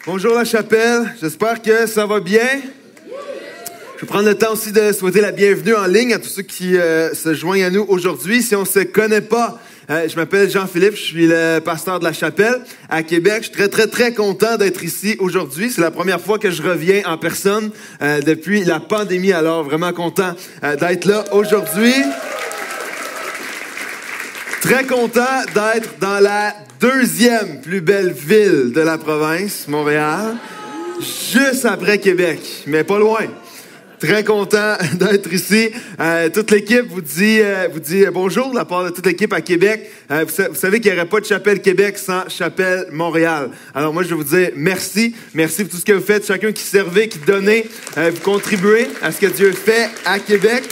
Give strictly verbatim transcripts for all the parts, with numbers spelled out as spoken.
Bonjour la chapelle, j'espère que ça va bien. Je vais prendre le temps aussi de souhaiter la bienvenue en ligne à tous ceux qui euh, se joignent à nous aujourd'hui. Si on ne se connaît pas, euh, je m'appelle Jean-Philippe, je suis le pasteur de la chapelle à Québec. Je suis très, très, très content d'être ici aujourd'hui. C'est la première fois que je reviens en personne euh, depuis la pandémie, alors vraiment content euh, d'être là aujourd'hui. Très content d'être dans la deuxième plus belle ville de la province, Montréal, juste après Québec, mais pas loin. Très content d'être ici. Euh, toute l'équipe vous dit, euh, vous dit bonjour de la part de toute l'équipe à Québec. Euh, vous, vous savez qu'il n'y aurait pas de Chapelle Québec sans Chapelle Montréal. Alors moi, je vais vous dire merci. Merci pour tout ce que vous faites. Chacun qui servait, qui donnait, euh, vous contribuez à ce que Dieu fait à Québec.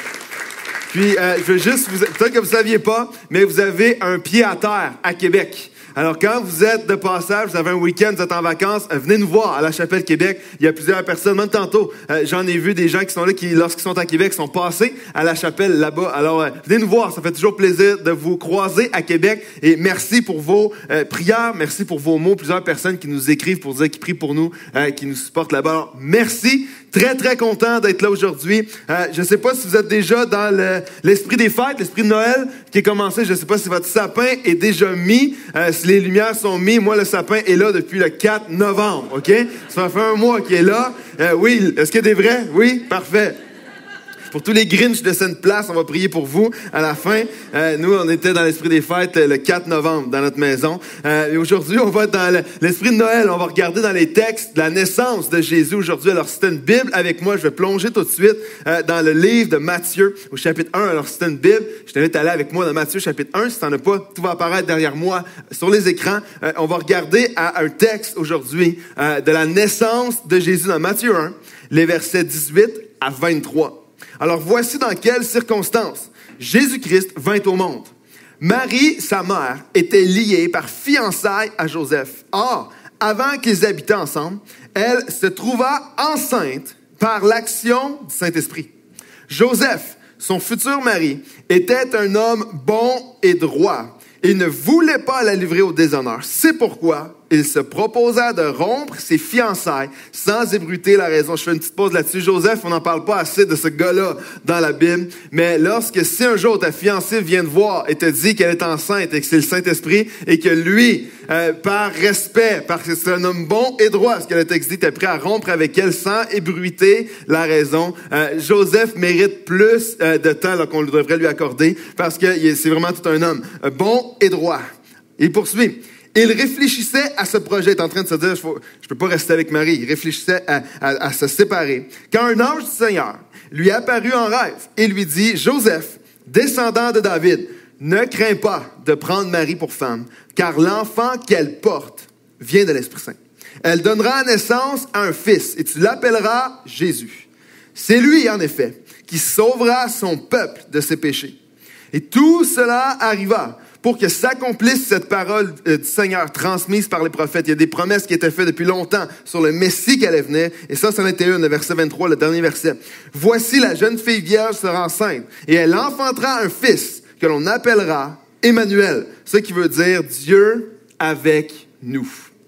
Puis, euh, je veux juste, vous, peut-être que vous ne saviez pas, mais vous avez un pied à terre à Québec. Alors, quand vous êtes de passage, vous avez un week-end, vous êtes en vacances, euh, venez nous voir à la Chapelle Québec. Il y a plusieurs personnes. Même tantôt, euh, j'en ai vu des gens qui sont là, qui, lorsqu'ils sont à Québec, sont passés à la chapelle là-bas. Alors, euh, venez nous voir. Ça fait toujours plaisir de vous croiser à Québec. Et merci pour vos euh, prières. Merci pour vos mots. Plusieurs personnes qui nous écrivent pour dire qu'ils prient pour nous, euh, qui nous supportent là-bas. Alors, merci. Très, très content d'être là aujourd'hui. Euh, je ne sais pas si vous êtes déjà dans le, l'esprit des fêtes, l'esprit de Noël qui est commencé. Je ne sais pas si votre sapin est déjà mis, euh, si les lumières sont mises. Moi, le sapin est là depuis le quatre novembre, OK? Ça fait un mois qu'il est là. Euh, oui, est-ce qu'il y a des vrais? Oui? Parfait. Pour tous les Grinch de cette place, on va prier pour vous à la fin. Euh, nous, on était dans l'esprit des fêtes le quatre novembre dans notre maison. Euh, et aujourd'hui, on va être dans le, l'esprit de Noël. On va regarder dans les textes de la naissance de Jésus aujourd'hui. Alors, si tu as une Bible avec moi, je vais plonger tout de suite euh, dans le livre de Matthieu au chapitre un. Alors, si tu as une Bible, je t'invite à aller avec moi dans Matthieu chapitre un. Si tu n'en as pas, tout va apparaître derrière moi sur les écrans. Euh, on va regarder à un texte aujourd'hui euh, de la naissance de Jésus dans Matthieu un, les versets dix-huit à vingt-trois. Alors, voici dans quelles circonstances Jésus-Christ vint au monde. Marie, sa mère, était liée par fiançailles à Joseph. Or, avant qu'ils habitaient ensemble, elle se trouva enceinte par l'action du Saint-Esprit. Joseph, son futur mari, était un homme bon et droit. Il ne voulait pas la livrer au déshonneur. C'est pourquoi il se proposa de rompre ses fiançailles sans ébruiter la raison. Je fais une petite pause là-dessus. Joseph, on n'en parle pas assez de ce gars-là dans la Bible. Mais lorsque, si un jour ta fiancée vient te voir et te dit qu'elle est enceinte et que c'est le Saint-Esprit et que lui, euh, par respect, parce que c'est un homme bon et droit, ce que le texte dit, t'es prêt à rompre avec elle sans ébruiter la raison. Euh, Joseph mérite plus euh, de temps là, qu'on devrait lui accorder parce que c'est vraiment tout un homme euh, bon et droit. Il poursuit. Il réfléchissait à ce projet. Il est en train de se dire, je ne peux pas rester avec Marie. Il réfléchissait à, à, à se séparer. Quand un ange du Seigneur lui apparut en rêve et lui dit, Joseph, descendant de David, ne crains pas de prendre Marie pour femme, car l'enfant qu'elle porte vient de l'Esprit Saint. Elle donnera naissance à un fils et tu l'appelleras Jésus. C'est lui, en effet, qui sauvera son peuple de ses péchés. Et tout cela arriva pour que s'accomplisse cette parole euh, du Seigneur transmise par les prophètes. Il y a des promesses qui étaient faites depuis longtemps sur le Messie qui allait venir. Et ça, c'en était une, le verset vingt-trois, le dernier verset. Voici la jeune fille vierge sera enceinte et elle enfantera un fils que l'on appellera Emmanuel. Ce qui veut dire Dieu avec nous.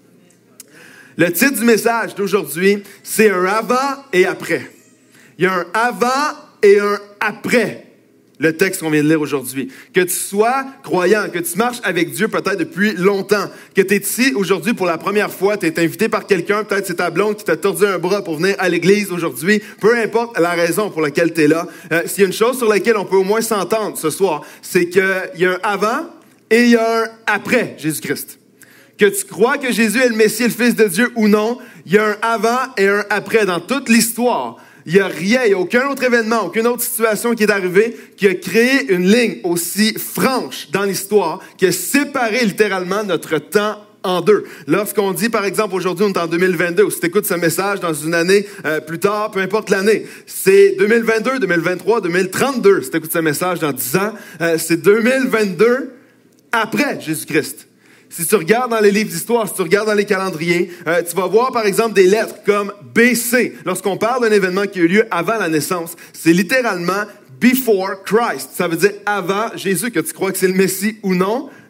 Le titre du message d'aujourd'hui, c'est un avant et après. Il y a un avant et un après. Le texte qu'on vient de lire aujourd'hui. Que tu sois croyant, que tu marches avec Dieu peut-être depuis longtemps, que tu es ici aujourd'hui pour la première fois, tu es invité par quelqu'un, peut-être c'est ta blonde qui t'a tordu un bras pour venir à l'église aujourd'hui, peu importe la raison pour laquelle tu es là. Euh, s'il y a une chose sur laquelle on peut au moins s'entendre ce soir, c'est qu'il y a un avant et il y a un après Jésus-Christ. Que tu crois que Jésus est le Messie, le Fils de Dieu ou non, il y a un avant et un après dans toute l'histoire. Il n'y a rien, il n'y a aucun autre événement, aucune autre situation qui est arrivée qui a créé une ligne aussi franche dans l'histoire qui a séparé littéralement notre temps en deux. Lorsqu'on dit, par exemple, aujourd'hui, on est en deux mille vingt-deux, ou si tu écoutes ce message dans une année euh, plus tard, peu importe l'année, c'est deux mille vingt-deux, deux mille vingt-trois, deux mille trente-deux. Si tu écoutes ce message dans dix ans, euh, c'est deux mille vingt-deux après Jésus-Christ. Si tu regardes dans les livres d'histoire, si tu regardes dans les calendriers, euh, tu vas voir par exemple des lettres comme B C. Lorsqu'on parle d'un événement qui a eu lieu avant la naissance, c'est littéralement before Christ. Ça veut dire avant Jésus, que tu crois que c'est le Messie ou non.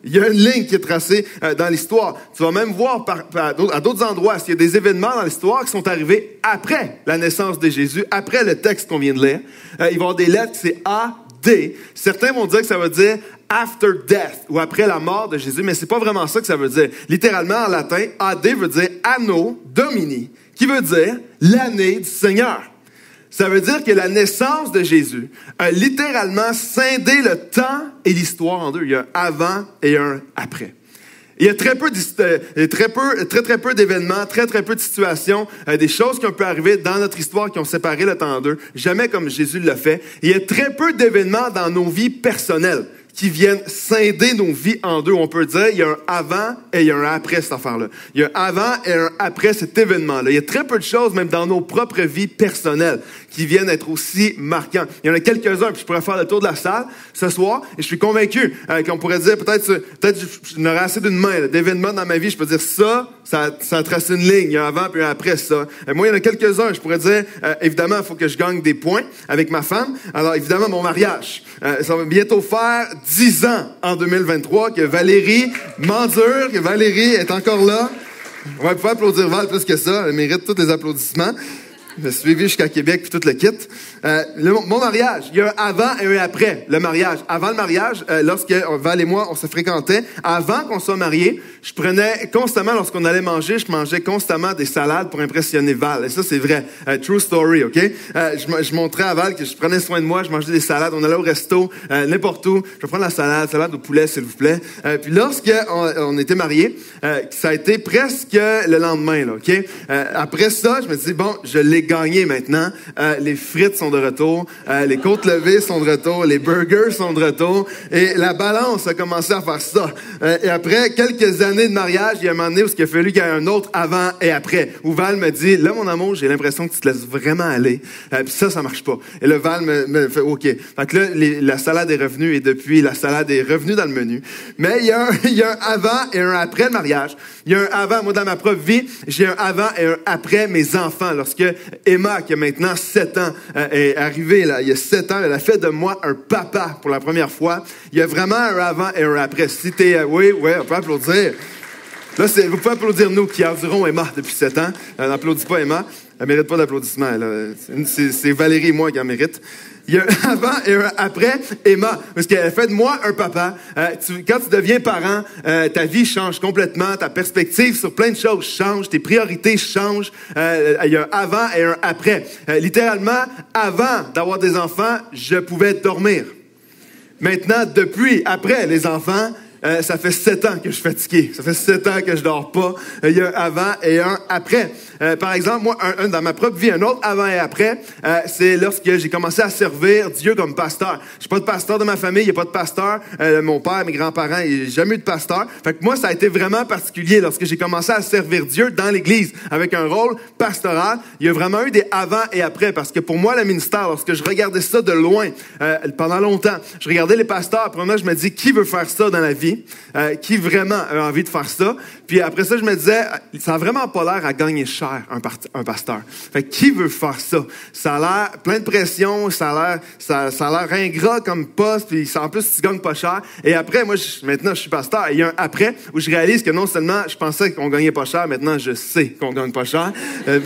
Il y a une ligne qui est tracée euh, dans l'histoire. Tu vas même voir par, par, à d'autres endroits s'il y a des événements dans l'histoire qui sont arrivés après la naissance de Jésus, après le texte qu'on vient de lire. Euh, il va y avoir des lettres, c'est A, D. Certains vont dire que ça veut dire after death ou après la mort de Jésus, mais c'est pas vraiment ça que ça veut dire. Littéralement en latin, A D veut dire Anno Domini, qui veut dire l'année du Seigneur. Ça veut dire que la naissance de Jésus a littéralement scindé le temps et l'histoire en deux. Il y a un avant et un après. Il y a très peu, de, très peu, très très peu d'événements, très très peu de situations, euh, des choses qui ont pu arriver dans notre histoire qui ont séparé le temps en deux. Jamais comme Jésus l'a fait. Et il y a très peu d'événements dans nos vies personnelles qui viennent scinder nos vies en deux. On peut dire, il y a un avant et il y a un après cette affaire-là. Il y a un avant et un après cet événement-là. Il y a très peu de choses, même dans nos propres vies personnelles, qui viennent être aussi marquants. Il y en a quelques-uns, puis je pourrais faire le tour de la salle ce soir, et je suis convaincu euh, qu'on pourrait dire, peut-être, peut-être je n'aurais assez d'une main là, d'événements dans ma vie, je peux dire ça, ça, ça a tracé une ligne, il y a un avant puis un après ça. Euh, moi, il y en a quelques-uns, je pourrais dire, euh, évidemment, il faut que je gagne des points avec ma femme. Alors, évidemment, mon mariage. Euh, ça va bientôt faire dix ans en deux mille vingt-trois que Valérie m'endure, que Valérie est encore là. On va pouvoir applaudir Val plus que ça. Elle mérite tous les applaudissements. Je suis suivi jusqu'à Québec puis tout le kit. Euh, le, mon mariage, il y a un avant et un après le mariage. Avant le mariage, euh, lorsque Val et moi, on se fréquentait, avant qu'on soit mariés, je prenais constamment, lorsqu'on allait manger, je mangeais constamment des salades pour impressionner Val. Et ça, c'est vrai. Euh, true story, OK? Euh, je, je montrais à Val que je prenais soin de moi, je mangeais des salades. On allait au resto, euh, n'importe où. Je vais prendre la salade, salade au poulet, s'il vous plaît. Euh, puis lorsque on, on était mariés, euh, ça a été presque le lendemain, là, OK? Euh, après ça, je me dis, bon, je l'ai gagné maintenant. Euh, les frites sont de retour, euh, les côtes levées sont de retour, les burgers sont de retour, et la balance a commencé à faire ça. Euh, et après quelques années de mariage, il y a un moment donné où il a fallu qu'il y ait un autre avant et après. Où Val me dit, là mon amour, j'ai l'impression que tu te laisses vraiment aller. Euh, puis ça, ça marche pas. Et là, Val me, me fait, OK. Fait que là, les, la salade est revenue, et depuis, la salade est revenue dans le menu. Mais il y a un, il y a un avant et un après le mariage. Il y a un avant, moi dans ma propre vie, j'ai un avant et un après mes enfants. Lorsque Emma, qui a maintenant sept ans, euh, est arrivée là, il y a sept ans, elle a fait de moi un papa pour la première fois. Il y a vraiment un avant et un après. Si t'es, euh, oui, oui, on peut applaudir. Là, c'est, vous pouvez applaudir nous qui endurons Emma depuis sept ans. Elle n'applaudit pas Emma. Elle mérite pas d'applaudissements. C'est, c'est Valérie et moi qui en méritent. Il y a un avant et un après Emma, parce qu'elle a fait de moi un papa. Euh, tu, quand tu deviens parent, euh, ta vie change complètement, ta perspective sur plein de choses change, tes priorités changent. Euh, il y a un avant et un après. Euh, littéralement, avant d'avoir des enfants, je pouvais dormir. Maintenant, depuis, après les enfants, Euh, ça fait sept ans que je suis fatigué. Ça fait sept ans que je dors pas. Euh, il y a un avant et un après. Euh, par exemple, moi, un, un, dans ma propre vie, un autre avant et après, euh, c'est lorsque j'ai commencé à servir Dieu comme pasteur. J'ai pas de pasteur de ma famille, il y a pas de pasteur. Euh, mon père, mes grands-parents, il n'y a jamais eu de pasteur. Fait que moi, ça a été vraiment particulier lorsque j'ai commencé à servir Dieu dans l'Église avec un rôle pastoral. Il y a vraiment eu des avant et après, parce que pour moi, le ministère, lorsque je regardais ça de loin, euh, pendant longtemps, je regardais les pasteurs. Premièrement, je me dis, qui veut faire ça dans la vie? Euh, qui vraiment a envie de faire ça. Puis après ça, je me disais, ça a vraiment pas l'air à gagner cher, un, part- un pasteur. Fait que qui veut faire ça? Ça a l'air plein de pression, ça a l'air, ça, ça a l'air ingrat comme poste, puis en plus, tu gagnes pas cher. Et après, moi, je, maintenant, je suis pasteur. Et il y a un après où je réalise que non seulement je pensais qu'on gagnait pas cher, maintenant, je sais qu'on gagne pas cher. Euh,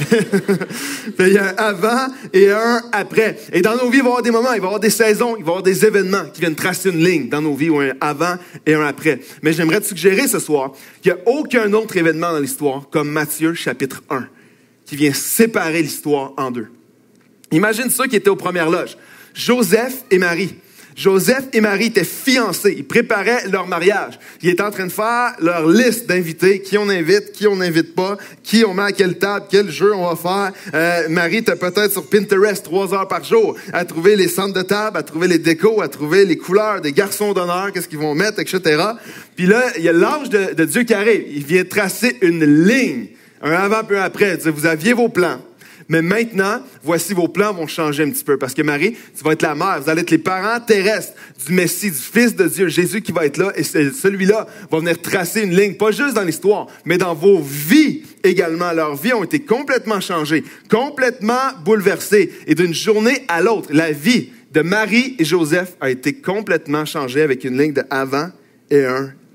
il y a un avant et un après. Et dans nos vies, il va y avoir des moments, il va y avoir des saisons, il va y avoir des événements qui viennent tracer une ligne dans nos vies, où un avant et un après. Mais j'aimerais te suggérer ce soir qu'il n'y a aucun autre événement dans l'histoire comme Matthieu chapitre un, qui vient séparer l'histoire en deux. Imagine ceux qui étaient aux premières loges. Joseph et Marie. Joseph et Marie étaient fiancés. Ils préparaient leur mariage. Ils étaient en train de faire leur liste d'invités. Qui on invite, qui on n'invite pas, qui on met à quelle table, quel jeu on va faire. Euh, Marie était peut-être sur Pinterest trois heures par jour à trouver les centres de table, à trouver les décos, à trouver les couleurs des garçons d'honneur, qu'est-ce qu'ils vont mettre, et cetera. Puis là, il y a l'ange de, de Dieu qui arrive. Il vient tracer une ligne, un avant puis un après. Vous aviez vos plans. Mais maintenant, voici vos plans vont changer un petit peu. Parce que Marie, tu vas être la mère. Vous allez être les parents terrestres du Messie, du Fils de Dieu, Jésus qui va être là. Et celui-là va venir tracer une ligne, pas juste dans l'histoire, mais dans vos vies également. Leurs vies ont été complètement changées, complètement bouleversées. Et d'une journée à l'autre, la vie de Marie et Joseph a été complètement changée avec une ligne de avant et un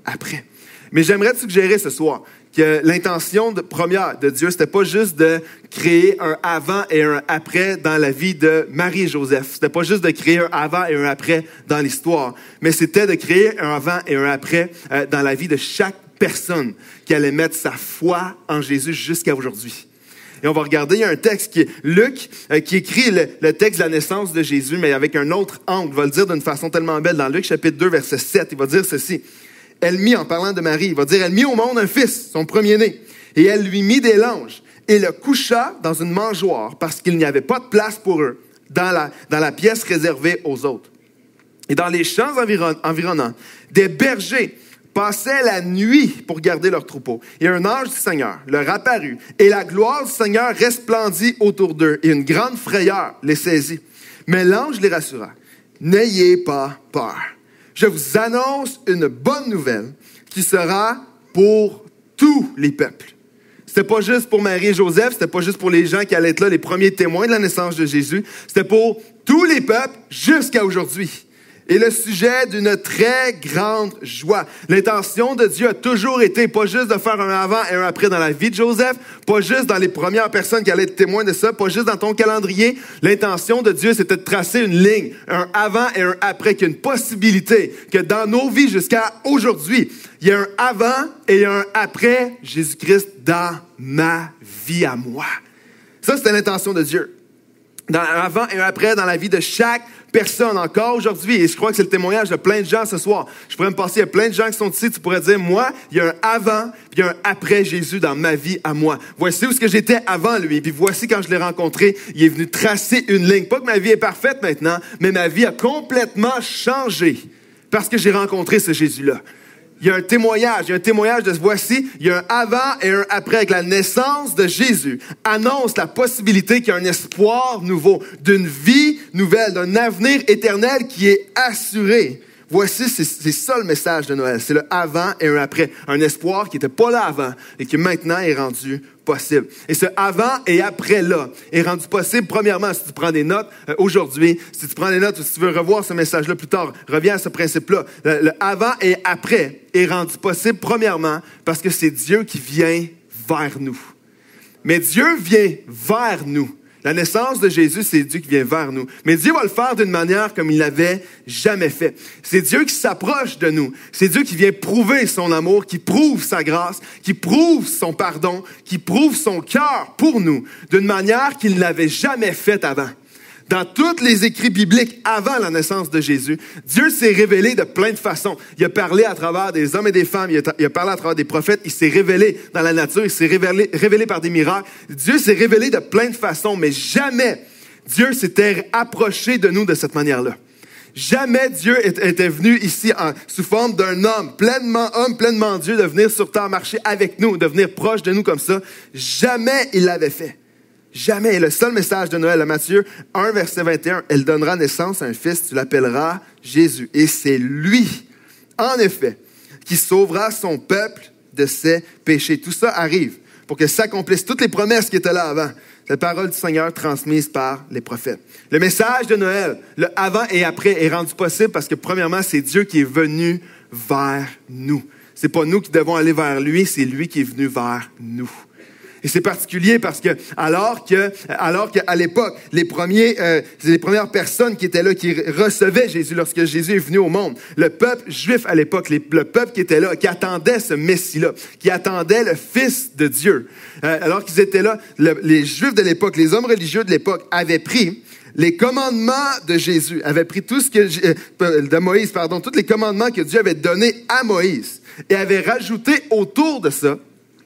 après. Mais j'aimerais te suggérer ce soir que l'intention de, première de Dieu, c'était pas juste de créer un avant et un après dans la vie de Marie et Joseph. C'était pas juste de créer un avant et un après dans l'histoire, mais c'était de créer un avant et un après euh, dans la vie de chaque personne qui allait mettre sa foi en Jésus jusqu'à aujourd'hui. Et on va regarder, il y a un texte qui est Luc, euh, qui écrit le, le texte de la naissance de Jésus, mais avec un autre angle. Il va le dire d'une façon tellement belle. Dans Luc chapitre deux, verset sept, il va dire ceci. Elle mit, en parlant de Marie, il va dire, elle mit au monde un fils, son premier-né, et elle lui mit des langes, et le coucha dans une mangeoire, parce qu'il n'y avait pas de place pour eux, dans la, dans la pièce réservée aux autres. Et dans les champs environ, environnants, des bergers passaient la nuit pour garder leurs troupeaux. Et un ange du Seigneur leur apparut, et la gloire du Seigneur resplendit autour d'eux, et une grande frayeur les saisit. Mais l'ange les rassura. N'ayez pas peur. Je vous annonce une bonne nouvelle qui sera pour tous les peuples. C'était pas juste pour Marie et Joseph, c'était pas juste pour les gens qui allaient être là, les premiers témoins de la naissance de Jésus. C'était pour tous les peuples jusqu'à aujourd'hui. Et le sujet d'une très grande joie. L'intention de Dieu a toujours été pas juste de faire un avant et un après dans la vie de Joseph, pas juste dans les premières personnes qui allaient être témoins de ça, pas juste dans ton calendrier. L'intention de Dieu, c'était de tracer une ligne, un avant et un après, qu'il y a une possibilité que dans nos vies jusqu'à aujourd'hui, il y a un avant et un après Jésus-Christ dans ma vie à moi. Ça, c'était l'intention de Dieu. Dans un avant et un après dans la vie de chaque personne encore aujourd'hui. Et je crois que c'est le témoignage de plein de gens ce soir. Je pourrais me passer, il y a plein de gens qui sont ici. Tu pourrais dire, moi, il y a un avant puis il y a un après Jésus dans ma vie à moi. Voici où ce que j'étais avant lui. Puis voici quand je l'ai rencontré, il est venu tracer une ligne. Pas que ma vie est parfaite maintenant, mais ma vie a complètement changé parce que j'ai rencontré ce Jésus-là. Il y a un témoignage, il y a un témoignage de voici, il y a un avant et un après avec la naissance de Jésus. Annonce la possibilité qu'il y a un espoir nouveau, d'une vie nouvelle, d'un avenir éternel qui est assuré. Voici, c'est, c'est ça le message de Noël. C'est le avant et un après. Un espoir qui n'était pas là avant et qui maintenant est rendu possible. Et ce avant et après-là est rendu possible, premièrement, si tu prends des notes euh, aujourd'hui, si tu prends des notes ou si tu veux revoir ce message-là plus tard, reviens à ce principe-là. Le, le avant et après est rendu possible, premièrement, parce que c'est Dieu qui vient vers nous. Mais Dieu vient vers nous. La naissance de Jésus, c'est Dieu qui vient vers nous. Mais Dieu va le faire d'une manière comme il l'avait jamais fait. C'est Dieu qui s'approche de nous. C'est Dieu qui vient prouver son amour, qui prouve sa grâce, qui prouve son pardon, qui prouve son cœur pour nous d'une manière qu'il n'avait jamais faite avant. Dans tous les écrits bibliques avant la naissance de Jésus, Dieu s'est révélé de plein de façons. Il a parlé à travers des hommes et des femmes, il a, il a parlé à travers des prophètes, il s'est révélé dans la nature, il s'est révélé, révélé par des miracles. Dieu s'est révélé de plein de façons, mais jamais Dieu s'était approché de nous de cette manière-là. Jamais Dieu était venu ici en, sous forme d'un homme, pleinement homme, pleinement Dieu, de venir sur terre marcher avec nous, de venir proche de nous comme ça. Jamais il l'avait fait. Jamais. Et le seul message de Noël, à Matthieu un, verset vingt et un, elle donnera naissance à un fils, tu l'appelleras Jésus. Et c'est lui, en effet, qui sauvera son peuple de ses péchés. Tout ça arrive pour que s'accomplissent toutes les promesses qui étaient là avant. Cette parole du Seigneur transmise par les prophètes. Le message de Noël, le avant et après, est rendu possible parce que premièrement, c'est Dieu qui est venu vers nous. C'est pas nous qui devons aller vers lui, c'est lui qui est venu vers nous. Et c'est particulier parce que, alors que, alors qu'à l'époque, les premiers, euh, les premières personnes qui étaient là, qui recevaient Jésus lorsque Jésus est venu au monde, le peuple juif à l'époque, les, le peuple qui était là, qui attendait ce Messie-là, qui attendait le Fils de Dieu, euh, alors qu'ils étaient là, le, les Juifs de l'époque, les hommes religieux de l'époque avaient pris les commandements de Jésus, avaient pris tout ce que, euh, de Moïse, pardon, tous les commandements que Dieu avait donnés à Moïse et avaient rajouté autour de ça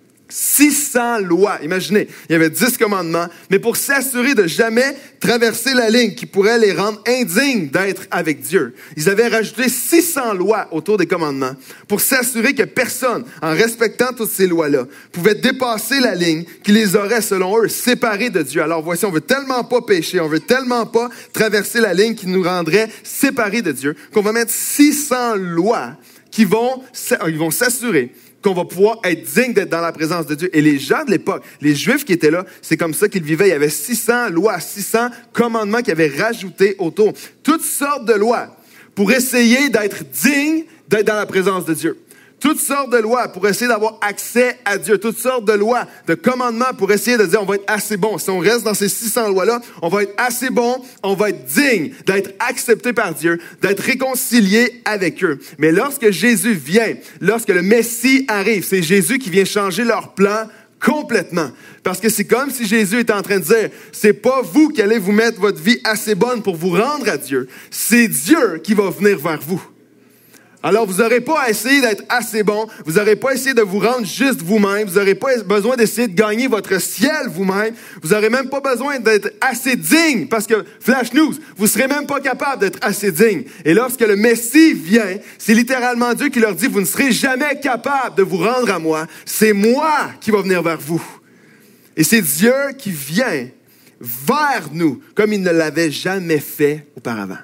six cents lois. Imaginez, il y avait dix commandements, mais pour s'assurer de jamais traverser la ligne qui pourrait les rendre indignes d'être avec Dieu, ils avaient rajouté six cents lois autour des commandements pour s'assurer que personne, en respectant toutes ces lois-là, pouvait dépasser la ligne qui les aurait, selon eux, séparés de Dieu. Alors voici, on veut tellement pas pécher, on veut tellement pas traverser la ligne qui nous rendrait séparés de Dieu, qu'on va mettre six cents lois qui vont, ils vont s'assurer qu'on va pouvoir être digne d'être dans la présence de Dieu. Et les gens de l'époque, les Juifs qui étaient là, c'est comme ça qu'ils vivaient. Il y avait six cents lois, six cents commandements qui avaient rajoutés autour. Toutes sortes de lois pour essayer d'être digne d'être dans la présence de Dieu. toutes sortes de lois pour essayer d'avoir accès à Dieu, toutes sortes de lois, de commandements pour essayer de dire on va être assez bon. Si on reste dans ces six cents lois-là, on va être assez bon, on va être digne d'être accepté par Dieu, d'être réconcilié avec eux. Mais lorsque Jésus vient, lorsque le Messie arrive, c'est Jésus qui vient changer leur plan complètement. Parce que c'est comme si Jésus était en train de dire, c'est pas vous qui allez vous mettre votre vie assez bonne pour vous rendre à Dieu. C'est Dieu qui va venir vers vous. Alors, vous n'aurez pas à essayer d'être assez bon. Vous n'aurez pas à essayer de vous rendre juste vous-même. Vous n'aurez pas besoin d'essayer de gagner votre ciel vous-même. Vous n'aurez même pas besoin d'être assez digne. Parce que, flash news, vous ne serez même pas capable d'être assez digne. Et lorsque le Messie vient, c'est littéralement Dieu qui leur dit, vous ne serez jamais capable de vous rendre à moi. C'est moi qui va venir vers vous. Et c'est Dieu qui vient vers nous, comme il ne l'avait jamais fait auparavant.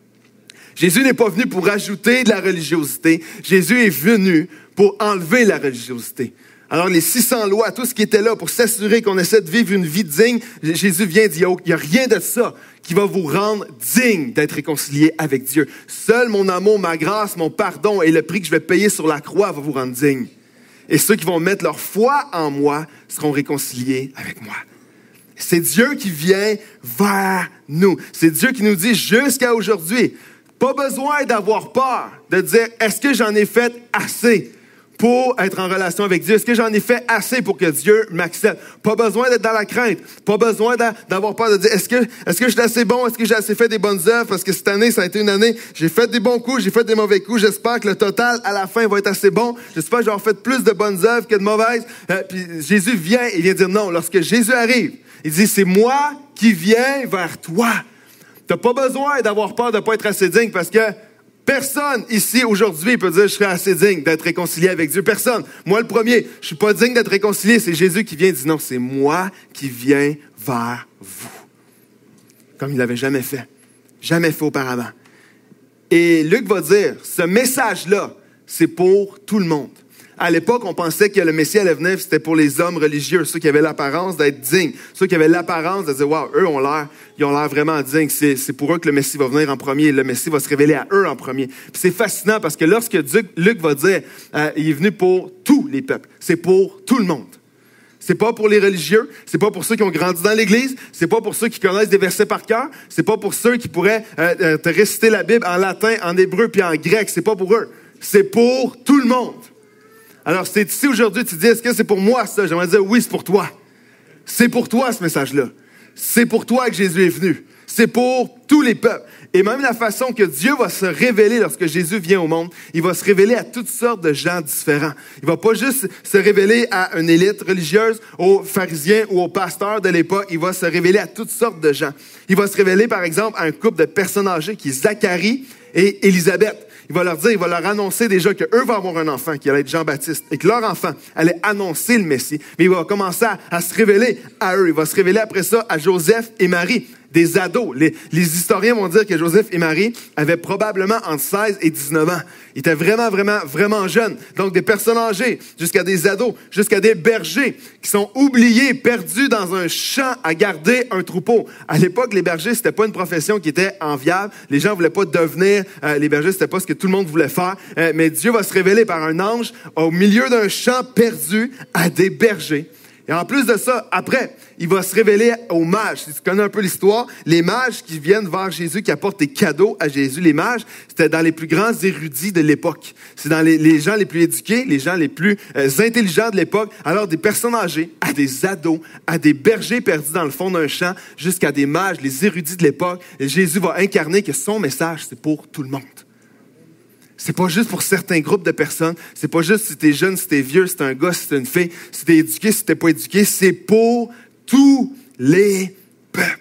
Jésus n'est pas venu pour ajouter de la religiosité. Jésus est venu pour enlever la religiosité. Alors, les six cents lois, tout ce qui était là pour s'assurer qu'on essaie de vivre une vie digne, Jésus vient dire, il n'y a rien de ça qui va vous rendre digne d'être réconcilié avec Dieu. Seul mon amour, ma grâce, mon pardon et le prix que je vais payer sur la croix va vous rendre digne. Et ceux qui vont mettre leur foi en moi seront réconciliés avec moi. C'est Dieu qui vient vers nous. C'est Dieu qui nous dit jusqu'à aujourd'hui, pas besoin d'avoir peur, de dire, est-ce que j'en ai fait assez pour être en relation avec Dieu? Est-ce que j'en ai fait assez pour que Dieu m'accepte? Pas besoin d'être dans la crainte. Pas besoin d'avoir peur de dire, est-ce que, est-ce que je suis assez bon? Est-ce que j'ai assez fait des bonnes œuvres? Parce que cette année, ça a été une année, j'ai fait des bons coups, j'ai fait des mauvais coups. J'espère que le total, à la fin, va être assez bon. J'espère que j'aurai fait plus de bonnes œuvres que de mauvaises. Euh, puis Jésus vient, il vient dire non. Lorsque Jésus arrive, il dit, c'est moi qui viens vers toi. T'as pas besoin d'avoir peur de pas être assez digne parce que personne ici aujourd'hui peut dire je serai assez digne d'être réconcilié avec Dieu. Personne. Moi le premier, je suis pas digne d'être réconcilié. C'est Jésus qui vient et dit non, c'est moi qui viens vers vous. Comme il l'avait jamais fait. Jamais fait auparavant. Et Luc va dire, ce message-là, c'est pour tout le monde. À l'époque, on pensait que le Messie allait venir, c'était pour les hommes religieux, ceux qui avaient l'apparence d'être dignes, ceux qui avaient l'apparence de dire, wow, eux ont l'air, ils ont l'air vraiment dignes. C'est, c'est pour eux que le Messie va venir en premier. Le Messie va se révéler à eux en premier. Puis c'est fascinant parce que lorsque Luc va dire, euh, il est venu pour tous les peuples. C'est pour tout le monde. C'est pas pour les religieux, c'est pas pour ceux qui ont grandi dans l'Église, c'est pas pour ceux qui connaissent des versets par cœur, c'est pas pour ceux qui pourraient euh, te réciter la Bible en latin, en hébreu puis en grec. C'est pas pour eux. C'est pour tout le monde. Alors, si tu es ici aujourd'hui, tu te dis, est-ce que c'est pour moi ça? J'aimerais dire, oui, c'est pour toi. C'est pour toi ce message-là. C'est pour toi que Jésus est venu. C'est pour tous les peuples. Et même la façon que Dieu va se révéler lorsque Jésus vient au monde, il va se révéler à toutes sortes de gens différents. Il va pas juste se révéler à une élite religieuse, aux pharisiens ou aux pasteurs de l'époque. Il va se révéler à toutes sortes de gens. Il va se révéler, par exemple, à un couple de personnes âgées qui est Zacharie et Élisabeth. Il va leur dire, il va leur annoncer déjà qu'eux vont avoir un enfant qui allait être Jean-Baptiste et que leur enfant allait annoncer le Messie. Mais il va commencer à, à se révéler à eux. Il va se révéler après ça à Joseph et Marie, des ados. Les, les historiens vont dire que Joseph et Marie avaient probablement entre seize et dix-neuf ans. Ils étaient vraiment, vraiment, vraiment jeunes. Donc des personnes âgées, jusqu'à des ados, jusqu'à des bergers qui sont oubliés, perdus dans un champ à garder un troupeau. À l'époque, les bergers, c'était pas une profession qui était enviable. Les gens voulaient pas devenir euh, les bergers, c'était pas ce que tout le monde voulait faire. Euh, mais Dieu va se révéler par un ange au milieu d'un champ perdu à des bergers. Et en plus de ça, après, il va se révéler aux mages. Si tu connais un peu l'histoire, les mages qui viennent vers Jésus, qui apportent des cadeaux à Jésus, les mages, c'était dans les plus grands érudits de l'époque. C'est dans les, les gens les plus éduqués, les gens les plus euh, intelligents de l'époque. Alors, des personnes âgées, à des ados, à des bergers perdus dans le fond d'un champ, jusqu'à des mages, les érudits de l'époque. Et Jésus va incarner que son message, c'est pour tout le monde. C'est pas juste pour certains groupes de personnes. C'est pas juste si t'es jeune, si t'es vieux, si t'es un gars, si t'es une fille, si t'es éduqué, si t'es pas éduqué. C'est pour tous les peuples.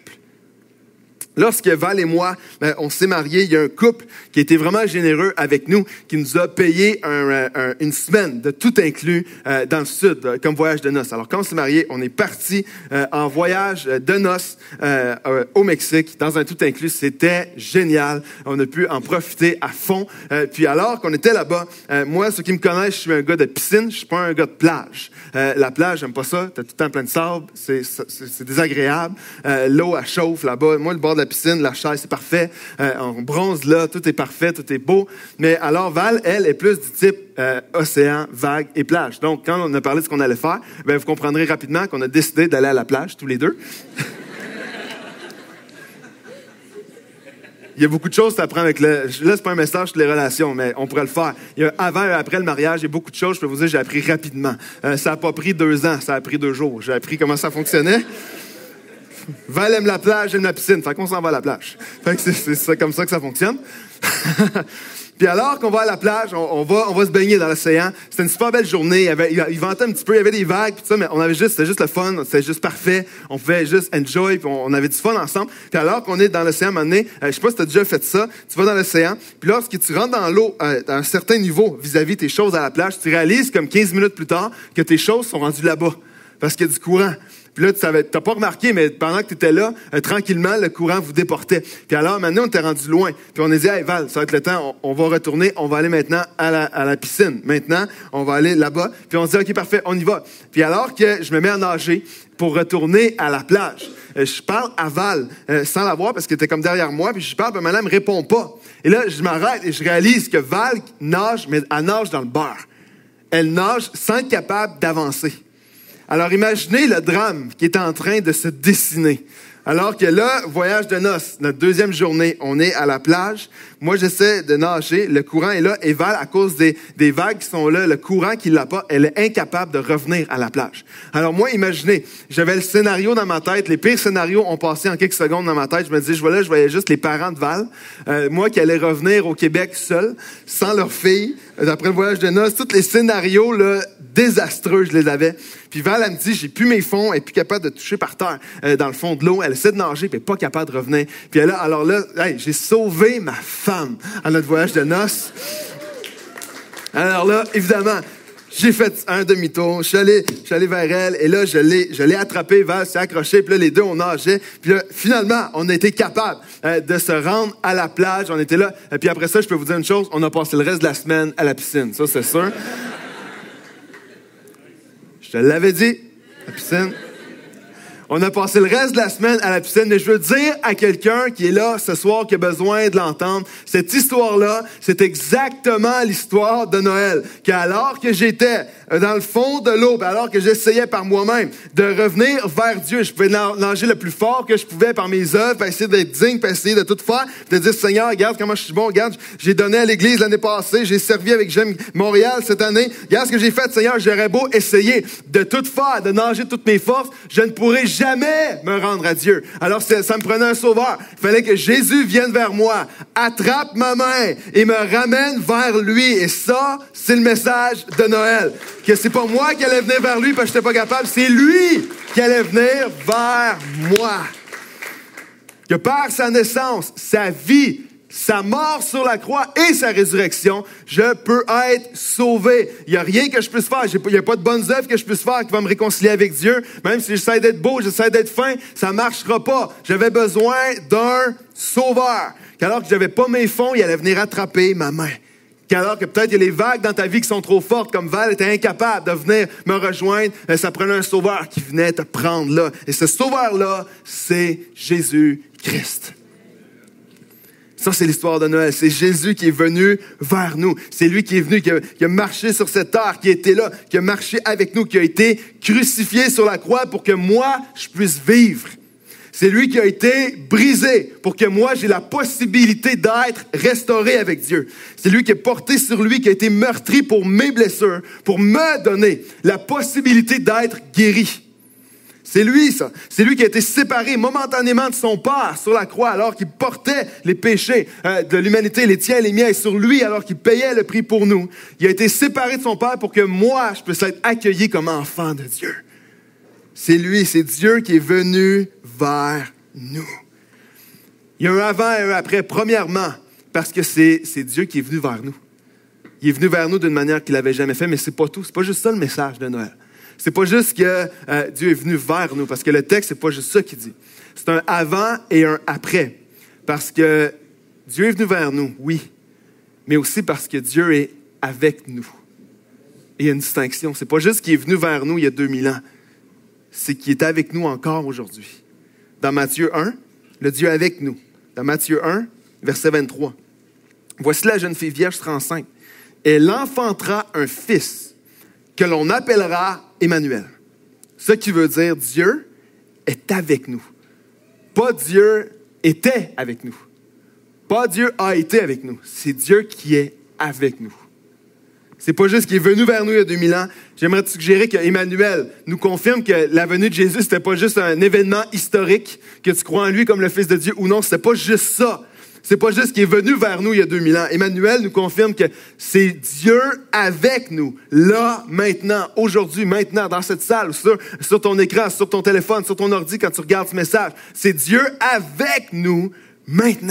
Lorsque Val et moi, ben, on s'est mariés, il y a un couple qui a été vraiment généreux avec nous, qui nous a payé un, un, une semaine de tout inclus euh, dans le sud, euh, comme voyage de noces. Alors, quand on s'est mariés, on est parti euh, en voyage de noces euh, euh, au Mexique, dans un tout inclus. C'était génial. On a pu en profiter à fond. Euh, puis alors qu'on était là-bas, euh, moi, ceux qui me connaissent, je suis un gars de piscine, je suis pas un gars de plage. Euh, la plage, j'aime pas ça. T'as tout le temps plein de sable, c'est, c'est, c'est désagréable. Euh, l'eau, elle chauffe là-bas. Moi, le bord de la la piscine, la chaise, c'est parfait. Euh, on bronze là, tout est parfait, tout est beau. Mais alors, Val, elle, est plus du type euh, océan, vague et plage. Donc, quand on a parlé de ce qu'on allait faire, ben, vous comprendrez rapidement qu'on a décidé d'aller à la plage, tous les deux. Il y a beaucoup de choses que tu apprends avec le... Là, c'est pas un message sur les relations, mais on pourrait le faire. Il y a avant et après le mariage, il y a beaucoup de choses, je peux vous dire, j'ai appris rapidement. Euh, ça n'a pas pris deux ans, ça a pris deux jours. J'ai appris comment ça fonctionnait. Val aime la plage, j'aime la piscine. Fait qu'on s'en va à la plage. Fait que c'est, c'est, c'est comme ça que ça fonctionne. Puis alors qu'on va à la plage, on, on, va, on va se baigner dans l'océan. C'était une super belle journée. Il, y avait, il, il ventait un petit peu, il y avait des vagues, puis tout ça, mais on avait juste, c'était juste le fun, c'était juste parfait. On pouvait juste enjoy, puis on, on avait du fun ensemble. Puis alors qu'on est dans l'océan, à un moment donné, euh, je sais pas si tu as déjà fait ça, tu vas dans l'océan, puis lorsque tu rentres dans l'eau euh, à un certain niveau vis-à-vis tes choses à la plage, tu réalises comme quinze minutes plus tard que tes choses sont rendues là-bas, parce qu'il y a du courant. Puis là, tu n'as pas remarqué, mais pendant que tu étais là, euh, tranquillement, le courant vous déportait. Puis alors, maintenant, on était rendu loin. Puis on a dit, hey Val, ça va être le temps, on, on va retourner, on va aller maintenant à la, à la piscine. Maintenant, on va aller là-bas. Puis on se dit, OK, parfait, on y va. Puis alors que je me mets à nager pour retourner à la plage, euh, je parle à Val, euh, sans la voir, parce qu'elle était comme derrière moi, puis je parle, puis maintenant, elle me répond pas. Et là, je m'arrête et je réalise que Val nage, mais elle nage dans le beurre. Elle nage sans être capable d'avancer. Alors, imaginez le drame qui est en train de se dessiner. Alors que là, voyage de noces, notre deuxième journée, on est à la plage. Moi, j'essaie de nager. Le courant est là. Et Val, à cause des, des vagues qui sont là, le courant qui l'a pas, elle est incapable de revenir à la plage. Alors moi, imaginez, j'avais le scénario dans ma tête. Les pires scénarios ont passé en quelques secondes dans ma tête. Je me disais, je voyais, je voyais juste les parents de Val. Euh, moi qui allais revenir au Québec seul, sans leur fille, d'après le voyage de noces. Tous les scénarios là, désastreux, je les avais. Puis Val, elle me dit, j'ai plus mes fonds, elle est plus capable de toucher par terre euh, dans le fond de l'eau. Elle essaie de nager, puis elle est pas capable de revenir. Puis elle a, alors là, hey, j'ai sauvé ma femme à notre voyage de noces. Alors là, évidemment, j'ai fait un demi-tour, je suis allé, je suis allé vers elle, et là, je l'ai, je l'ai attrapée, Val s'est accrochée, puis là, les deux, on nageait. Puis là, finalement, on a été capable euh, de se rendre à la plage, on était là. Et puis après ça, je peux vous dire une chose, on a passé le reste de la semaine à la piscine, ça, c'est sûr. Je te l'avais dit, la piscine. On a passé le reste de la semaine à la piscine, mais je veux dire à quelqu'un qui est là ce soir, qui a besoin de l'entendre, cette histoire-là, c'est exactement l'histoire de Noël. Qu'alors que j'étais dans le fond de l'eau, alors que j'essayais par moi-même de revenir vers Dieu, je pouvais nager le plus fort que je pouvais par mes œuvres, pour essayer d'être digne, pour essayer de tout faire, de dire, Seigneur, regarde comment je suis bon, regarde, j'ai donné à l'Église l'année passée, j'ai servi avec J'aime Montréal cette année, regarde ce que j'ai fait, Seigneur, j'aurais beau essayer de tout faire, de nager toutes mes forces, je ne pourrai jamais me rendre à Dieu. Alors, ça me prenait un sauveur. Il fallait que Jésus vienne vers moi, attrape ma main et me ramène vers lui. Et ça, c'est le message de Noël. Que c'est pas moi qui allais venir vers lui parce que j'étais pas capable, c'est lui qui allait venir vers moi. Que par sa naissance, sa vie, sa mort sur la croix et sa résurrection, je peux être sauvé. Il n'y a rien que je puisse faire. Il n'y a pas de bonnes œuvres que je puisse faire qui va me réconcilier avec Dieu. Même si j'essaie d'être beau, j'essaie d'être fin, ça ne marchera pas. J'avais besoin d'un sauveur. Qu'alors que je n'avais pas mes fonds, il allait venir attraper ma main. Qu'alors que peut-être il y a les vagues dans ta vie qui sont trop fortes, comme Val était incapable de venir me rejoindre, ça prenait un sauveur qui venait te prendre là. Et ce sauveur-là, c'est Jésus-Christ. Ça, c'est l'histoire de Noël. C'est Jésus qui est venu vers nous. C'est lui qui est venu, qui a, qui a marché sur cette terre, qui était là, qui a marché avec nous, qui a été crucifié sur la croix pour que moi, je puisse vivre. C'est lui qui a été brisé pour que moi, j'ai la possibilité d'être restauré avec Dieu. C'est lui qui est porté sur lui, qui a été meurtri pour mes blessures, pour me donner la possibilité d'être guéri. C'est lui, ça. C'est lui qui a été séparé momentanément de son Père sur la croix alors qu'il portait les péchés euh, de l'humanité, les tiens et les miens, et sur lui alors qu'il payait le prix pour nous. Il a été séparé de son Père pour que moi, je puisse être accueilli comme enfant de Dieu. C'est lui, c'est Dieu qui est venu vers nous. Il y a un avant et un après. Premièrement, parce que c'est, c'est Dieu qui est venu vers nous. Il est venu vers nous d'une manière qu'il n'avait jamais fait, mais c'est pas tout. C'est pas juste ça le message de Noël. C'est pas juste que euh, Dieu est venu vers nous, parce que le texte, c'est pas juste ça qu'il dit. C'est un avant et un après. Parce que Dieu est venu vers nous, oui, mais aussi parce que Dieu est avec nous. Et il y a une distinction. C'est pas juste qu'il est venu vers nous il y a deux mille ans. C'est qu'il est avec nous encore aujourd'hui. Dans Matthieu un, le Dieu avec nous. Dans Matthieu un, verset vingt-trois. Voici la jeune fille vierge sera enceinte. Elle enfantera un fils que l'on appellera Emmanuel. Ce qui veut dire Dieu est avec nous. Pas Dieu était avec nous. Pas Dieu a été avec nous. C'est Dieu qui est avec nous. C'est pas juste qu'il est venu vers nous il y a deux mille ans. J'aimerais te suggérer que Emmanuel nous confirme que la venue de Jésus, c'était pas juste un événement historique, que tu crois en lui comme le Fils de Dieu ou non. C'était pas juste ça. C'est pas juste qu'il est venu vers nous il y a deux mille ans. Emmanuel nous confirme que c'est Dieu avec nous, là, maintenant, aujourd'hui, maintenant, dans cette salle, sur, sur ton écran, sur ton téléphone, sur ton ordi, quand tu regardes ce message. C'est Dieu avec nous, maintenant.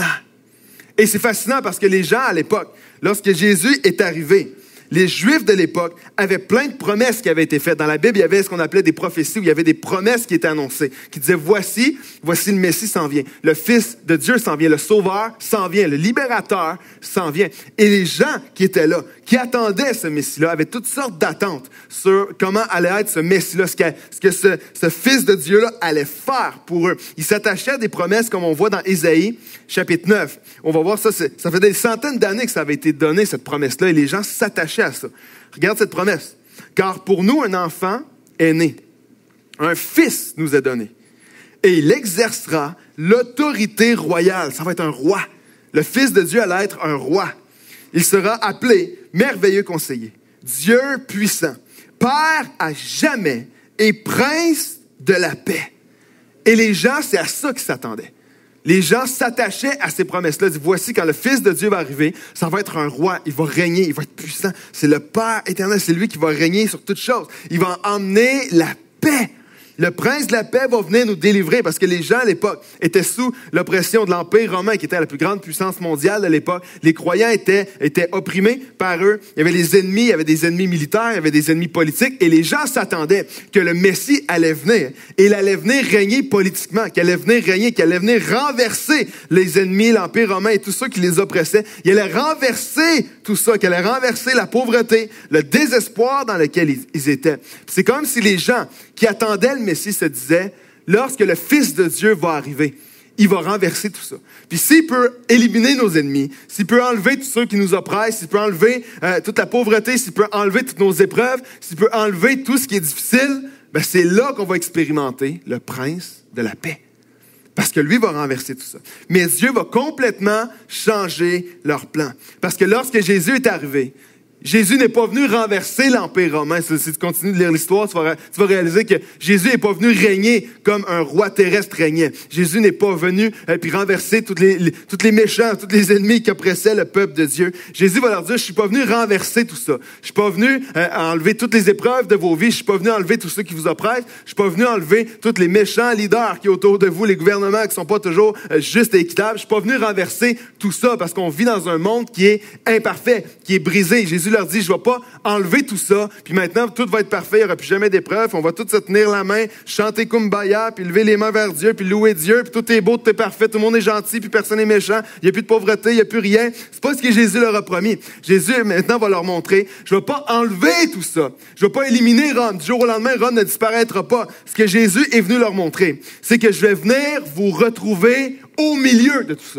Et c'est fascinant parce que les gens à l'époque, lorsque Jésus est arrivé, les Juifs de l'époque avaient plein de promesses qui avaient été faites. Dans la Bible, il y avait ce qu'on appelait des prophéties, où il y avait des promesses qui étaient annoncées, qui disaient, voici, voici le Messie s'en vient. Le Fils de Dieu s'en vient. Le Sauveur s'en vient. Le Libérateur s'en vient. Et les gens qui étaient là, qui attendaient ce Messie-là, avaient toutes sortes d'attentes sur comment allait être ce Messie-là, ce que, ce, que ce, ce Fils de Dieu-là allait faire pour eux. Ils s'attachaient à des promesses, comme on voit dans Ésaïe, chapitre neuf. On va voir ça, ça fait des centaines d'années que ça avait été donné, cette promesse-là, et les gens s'attachaient à ça. Regarde cette promesse. Car pour nous, un enfant est né. Un fils nous est donné. Et il exercera l'autorité royale. Ça va être un roi. Le Fils de Dieu allait être un roi. Il sera appelé merveilleux conseiller, Dieu puissant, Père à jamais et Prince de la paix. Et les gens, c'est à ça qu'ils s'attendaient. Les gens s'attachaient à ces promesses-là. Ils disent, voici, quand le Fils de Dieu va arriver, ça va être un roi, il va régner, il va être puissant. C'est le Père éternel, c'est lui qui va régner sur toutes choses. Il va emmener la paix. Le prince de la paix va venir nous délivrer parce que les gens à l'époque étaient sous l'oppression de l'Empire romain qui était la plus grande puissance mondiale de l'époque. Les croyants étaient, étaient opprimés par eux. Il y avait les ennemis, il y avait des ennemis militaires, il y avait des ennemis politiques et les gens s'attendaient que le Messie allait venir. Et il allait venir régner politiquement, qu'il allait venir régner, qu'il allait venir renverser les ennemis, l'Empire romain et tous ceux qui les oppressaient. Il allait renverser tout ça, qu'il allait renverser la pauvreté, le désespoir dans lequel ils, ils étaient. C'est comme si les gens qui attendaient le Messie se disaient, lorsque le Fils de Dieu va arriver, il va renverser tout ça. Puis s'il peut éliminer nos ennemis, s'il peut enlever tous ceux qui nous oppressent, s'il peut enlever euh, toute la pauvreté, s'il peut enlever toutes nos épreuves, s'il peut enlever tout ce qui est difficile, ben c'est là qu'on va expérimenter le prince de la paix. Parce que lui va renverser tout ça. Mais Dieu va complètement changer leur plan. Parce que lorsque Jésus est arrivé, Jésus n'est pas venu renverser l'Empire romain. Si tu continues de lire l'histoire, tu vas, tu vas réaliser que Jésus n'est pas venu régner comme un roi terrestre régnait. Jésus n'est pas venu euh, puis renverser tous les, les, tous les méchants, tous les ennemis qui oppressaient le peuple de Dieu. Jésus va leur dire, je suis pas venu renverser tout ça. Je suis pas venu euh, enlever toutes les épreuves de vos vies. Je suis pas venu enlever tous ceux qui vous oppressent. Je suis pas venu enlever tous les méchants leaders qui sont autour de vous, les gouvernements qui sont pas toujours euh, justes et équitables. Je suis pas venu renverser tout ça parce qu'on vit dans un monde qui est imparfait, qui est brisé. Jésus leur dit, je ne vais pas enlever tout ça, puis maintenant, tout va être parfait, il n'y aura plus jamais d'épreuve, on va tous se tenir la main, chanter Kumbaya, puis lever les mains vers Dieu, puis louer Dieu, puis tout est beau, tout est parfait, tout le monde est gentil, puis personne n'est méchant, il n'y a plus de pauvreté, il n'y a plus rien. C'est pas ce que Jésus leur a promis. Jésus, maintenant, va leur montrer, je ne vais pas enlever tout ça. Je ne vais pas éliminer Rome. Du jour au lendemain, Rome ne disparaîtra pas. Ce que Jésus est venu leur montrer, c'est que je vais venir vous retrouver au milieu de tout ça.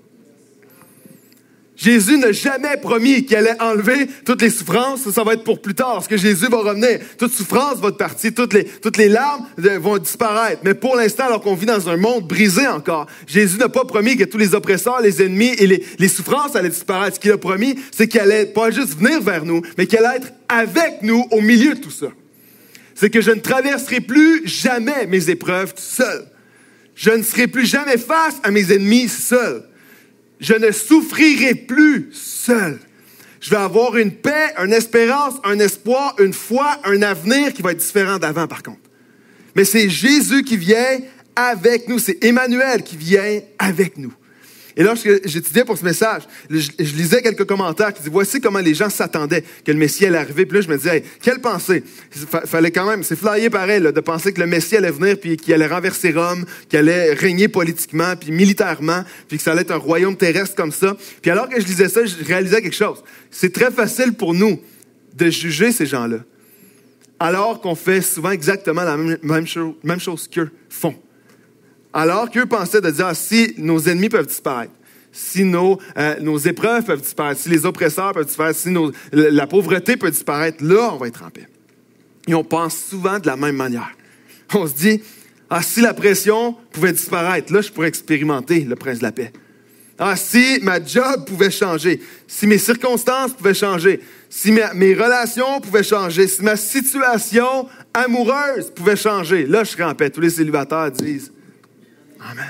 Jésus n'a jamais promis qu'il allait enlever toutes les souffrances. Ça, ça va être pour plus tard, parce que Jésus va revenir. Toute souffrance va être partie, toutes les, toutes les larmes vont disparaître. Mais pour l'instant, alors qu'on vit dans un monde brisé encore, Jésus n'a pas promis que tous les oppresseurs, les ennemis et les, les souffrances allaient disparaître. Ce qu'il a promis, c'est qu'il allait pas juste venir vers nous, mais qu'il allait être avec nous au milieu de tout ça. C'est que je ne traverserai plus jamais mes épreuves tout seul. Je ne serai plus jamais face à mes ennemis seul. Je ne souffrirai plus seul. Je vais avoir une paix, une espérance, un espoir, une foi, un avenir qui va être différent d'avant, par contre. Mais c'est Jésus qui vient avec nous. C'est Emmanuel qui vient avec nous. Et lorsque j'étudiais pour ce message, je, je lisais quelques commentaires qui disaient, voici comment les gens s'attendaient que le Messie allait arriver. Puis là, je me disais, hey, quelle pensée! Il fallait quand même, c'est flyé pareil, là, de penser que le Messie allait venir puis qu'il allait renverser Rome, qu'il allait régner politiquement puis militairement, puis que ça allait être un royaume terrestre comme ça. Puis alors que je lisais ça, je réalisais quelque chose. C'est très facile pour nous de juger ces gens-là, alors qu'on fait souvent exactement la même, même, chose, même chose qu'eux font. Alors qu'eux pensaient de dire, ah, si nos ennemis peuvent disparaître, si nos, euh, nos épreuves peuvent disparaître, si les oppresseurs peuvent disparaître, si nos, la pauvreté peut disparaître, là, on va être en paix. Et on pense souvent de la même manière. On se dit, ah, si la pression pouvait disparaître, là, je pourrais expérimenter le prince de la paix. Ah, si ma job pouvait changer, si mes circonstances pouvaient changer, si ma, mes relations pouvaient changer, si ma situation amoureuse pouvait changer, là, je serais en paix. Tous les célibataires disent Amen.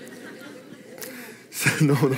Non, non.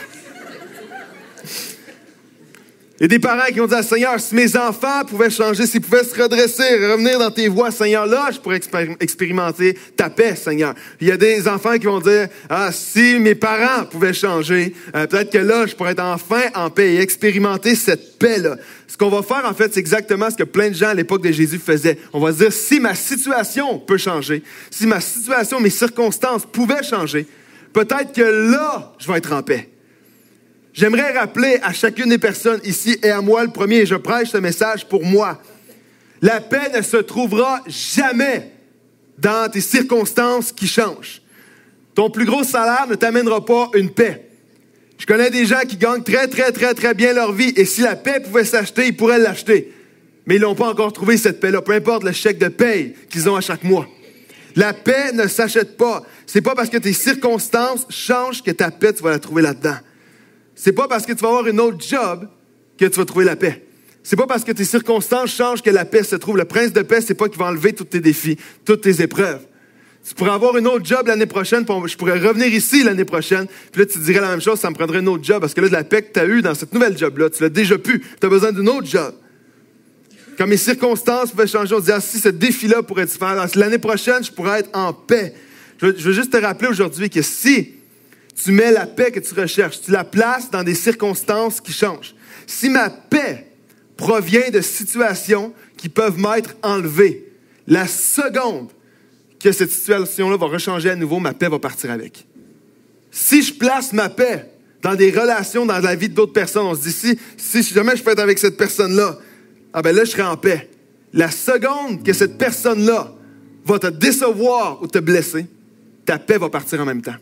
Il y a des parents qui ont dit à Seigneur, si mes enfants pouvaient changer, s'ils pouvaient se redresser, revenir dans tes voies, Seigneur, là, je pourrais expér- expérimenter ta paix, Seigneur. Il y a des enfants qui vont dire, ah, si mes parents pouvaient changer, euh, peut-être que là, je pourrais être enfin en paix et expérimenter cette paix-là. Ce qu'on va faire, en fait, c'est exactement ce que plein de gens à l'époque de Jésus faisaient. On va se dire, si ma situation peut changer, si ma situation, mes circonstances pouvaient changer, peut-être que là, je vais être en paix. J'aimerais rappeler à chacune des personnes ici et à moi le premier, et je prêche ce message pour moi. La paix ne se trouvera jamais dans tes circonstances qui changent. Ton plus gros salaire ne t'amènera pas une paix. Je connais des gens qui gagnent très, très, très, très bien leur vie, et si la paix pouvait s'acheter, ils pourraient l'acheter. Mais ils n'ont pas encore trouvé cette paix-là, peu importe le chèque de paye qu'ils ont à chaque mois. La paix ne s'achète pas. C'est pas parce que tes circonstances changent que ta paix, tu vas la trouver là-dedans. C'est pas parce que tu vas avoir une autre job que tu vas trouver la paix. C'est pas parce que tes circonstances changent que la paix se trouve. Le prince de paix, c'est pas qu'il va enlever tous tes défis, toutes tes épreuves. Tu pourrais avoir une autre job l'année prochaine, puis je pourrais revenir ici l'année prochaine, puis là, tu te dirais la même chose, ça me prendrait une autre job, parce que là, de la paix que tu as eue dans cette nouvelle job-là, tu l'as déjà pu, tu as besoin d'une autre job. Quand mes circonstances pouvaient changer, on se dit, ah, si ce défi-là pourrait se faire, l'année prochaine, je pourrais être en paix. Je veux, je veux juste te rappeler aujourd'hui que si tu mets la paix que tu recherches, tu la places dans des circonstances qui changent. Si ma paix provient de situations qui peuvent m'être enlevées, la seconde que cette situation-là va rechanger à nouveau, ma paix va partir avec. Si je place ma paix dans des relations, dans la vie d'autres personnes, on se dit, si, si jamais je peux être avec cette personne-là, ah ben là, je serai en paix. La seconde que cette personne-là va te décevoir ou te blesser, ta paix va partir en même temps.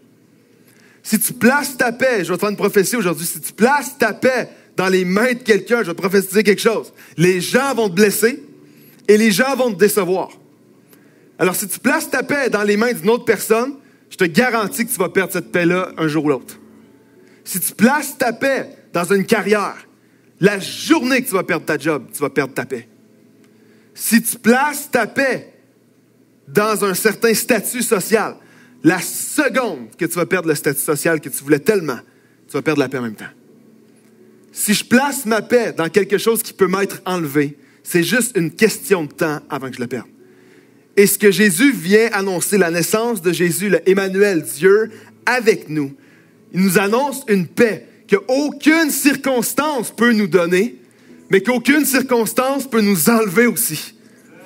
Si tu places ta paix, je vais te faire une prophétie aujourd'hui, si tu places ta paix dans les mains de quelqu'un, je vais te prophétiser quelque chose. Les gens vont te blesser et les gens vont te décevoir. Alors, si tu places ta paix dans les mains d'une autre personne, je te garantis que tu vas perdre cette paix-là un jour ou l'autre. Si tu places ta paix dans une carrière, la journée que tu vas perdre ta job, tu vas perdre ta paix. Si tu places ta paix dans un certain statut social, la seconde que tu vas perdre le statut social que tu voulais tellement, tu vas perdre la paix en même temps. Si je place ma paix dans quelque chose qui peut m'être enlevé, c'est juste une question de temps avant que je la perde. Et ce que Jésus vient annoncer, la naissance de Jésus, le Emmanuel, Dieu avec nous, il nous annonce une paix qu'aucune circonstance peut nous donner, mais qu'aucune circonstance peut nous enlever aussi.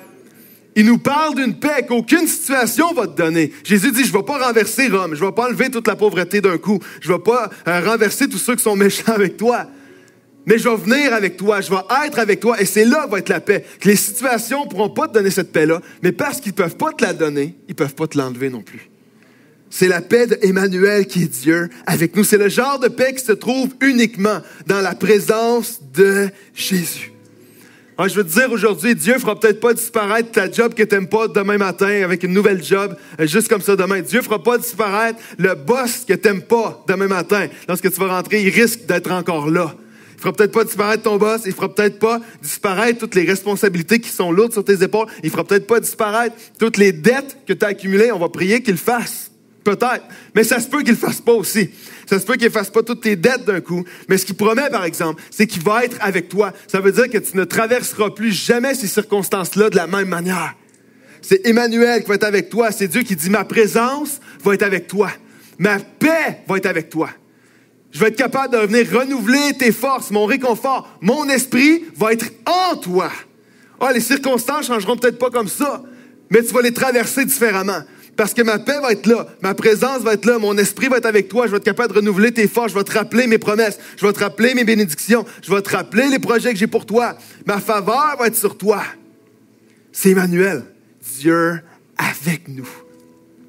Il nous parle d'une paix qu'aucune situation va te donner. Jésus dit, je ne vais pas renverser Rome, je ne vais pas enlever toute la pauvreté d'un coup, je ne vais pas euh, renverser tous ceux qui sont méchants avec toi, mais je vais venir avec toi, je vais être avec toi, et c'est là que va être la paix. Que les situations ne pourront pas te donner cette paix-là, mais parce qu'ils ne peuvent pas te la donner, ils ne peuvent pas te l'enlever non plus. C'est la paix d'Emmanuel qui est Dieu avec nous. C'est le genre de paix qui se trouve uniquement dans la présence de Jésus. Alors, je veux te dire aujourd'hui, Dieu ne fera peut-être pas disparaître ta job que tu n'aimes pas demain matin avec une nouvelle job, juste comme ça demain. Dieu ne fera pas disparaître le boss que tu n'aimes pas demain matin. Lorsque tu vas rentrer, il risque d'être encore là. Il ne fera peut-être pas disparaître ton boss, il ne fera peut-être pas disparaître toutes les responsabilités qui sont lourdes sur tes épaules, il ne fera peut-être pas disparaître toutes les dettes que tu as accumulées. On va prier qu'il le fasse. Peut-être. Mais ça se peut qu'il ne le fasse pas aussi. Ça se peut qu'il ne fasse pas toutes tes dettes d'un coup. Mais ce qu'il promet, par exemple, c'est qu'il va être avec toi. Ça veut dire que tu ne traverseras plus jamais ces circonstances-là de la même manière. C'est Emmanuel qui va être avec toi. C'est Dieu qui dit, ma présence va être avec toi. Ma paix va être avec toi. Je vais être capable de venir renouveler tes forces, mon réconfort. Mon esprit va être en toi. Ah, les circonstances ne changeront peut-être pas comme ça, mais tu vas les traverser différemment. Parce que ma paix va être là, ma présence va être là, mon esprit va être avec toi, je vais être capable de renouveler tes forces, je vais te rappeler mes promesses, je vais te rappeler mes bénédictions, je vais te rappeler les projets que j'ai pour toi. Ma faveur va être sur toi. C'est Emmanuel, Dieu avec nous.